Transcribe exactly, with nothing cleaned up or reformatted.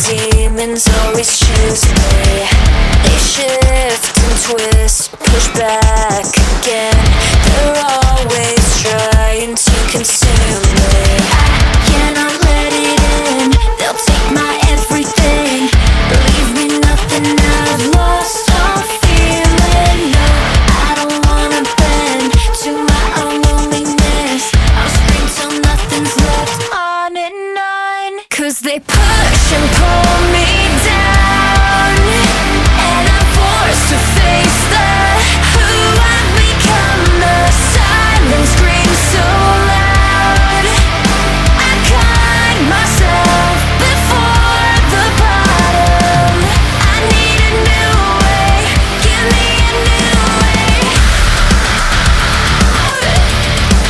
demons always choose me. They shift and twist, push back again. They're always trying to consume me. I cannot let it in. They'll take my everything. Leave me nothing, I've lost all feeling. No, I don't wanna bend to my own loneliness. I'll scream till nothing's left, on and on. Cause they push and pull me down, and I'm forced to face the who I've become. The silence.